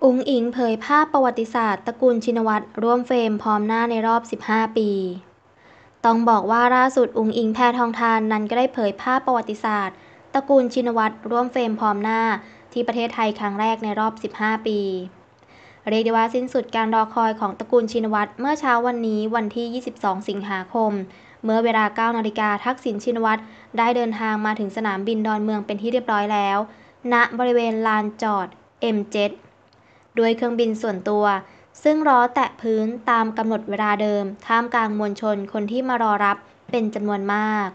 อุ๋งอิ๋งเผยภาพประวัติศาสตร์ตระกูลชินวัตรร่วมเฟรมพร้อมหน้าในรอบ 15 ปี ต้องบอกว่าล่าสุดอุ๋งอิ๋งแพทองธารนั้นก็ได้เผยภาพประวัติศาสตร์ตระกูลชินวัตรร่วมเฟรมพร้อมหน้าที่ประเทศไทยครั้งแรกในรอบ 15 ปี เรียกได้ว่าสิ้นสุดการรอคอยของตระกูลชินวัตรเมื่อเช้าวันนี้วันที่ 22 สิงหาคม เมื่อเวลา 9 นาฬิกาทักษิณชินวัตรได้เดินทางมาถึงสนามบินดอนเมืองเป็นที่เรียบร้อยแล้ว ณ บริเวณลานจอด M7 ด้วยเครื่องบินส่วนตัวซึ่งล้อแตะพื้นตามกำหนดเวลาเดิมท่ามกลางมวลชนคนที่มารอรับเป็นจำนวนมาก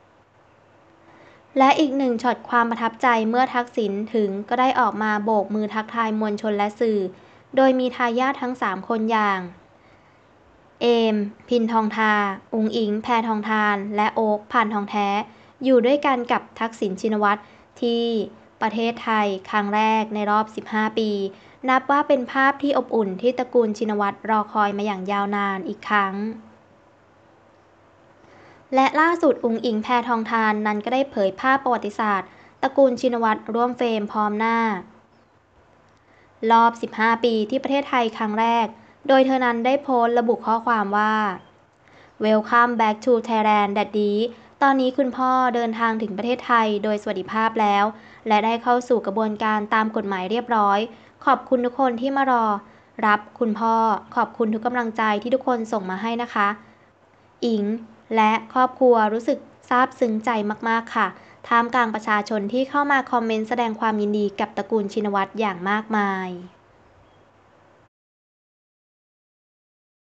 และอีกหนึ่งช็อตความประทับใจเมื่อทักษิณถึงก็ได้ออกมาโบกมือทักทายมวลชนและสื่อโดยมีทายาททั้ง3คนอย่างเอมพินทองทาอุ๋งอิ๋งแพทองธารและโอ๊คพานทองแท้อยู่ด้วยกันกับทักษิณชินวัตรที่ประเทศไทยครั้งแรกในรอบ 15 ปีนับว่าเป็นภาพที่อบอุ่นที่ตระกูลชินวัตรรอคอยมาอย่างยาวนานอีกครั้งและล่าสุดอุ๋งอิ๋งแพทองธารนั้นก็ได้เผยภาพประวัติศาสตร์ตระกูลชินวัตรร่วมเฟรมพร้อมหน้ารอบ 15 ปีที่ประเทศไทยครั้งแรกโดยเธอนั้นได้โพสต์ระบุข้อความว่า Welcome back to Thailand Daddy ตอนนี้คุณพ่อเดินทางถึงประเทศไทยโดยสวัสดิภาพแล้วและได้เข้าสู่กระบวนการตามกฎหมายเรียบร้อยขอบคุณทุกคนที่มารอรับคุณพ่อขอบคุณทุกกำลังใจที่ทุกคนส่งมาให้นะคะอิงและครอบครัวรู้สึกซาบซึ้งใจมากๆค่ะท่ามกลางประชาชนที่เข้ามาคอมเมนต์แสดงความยินดีกับตระกูลชินวัตรอย่างมากมาย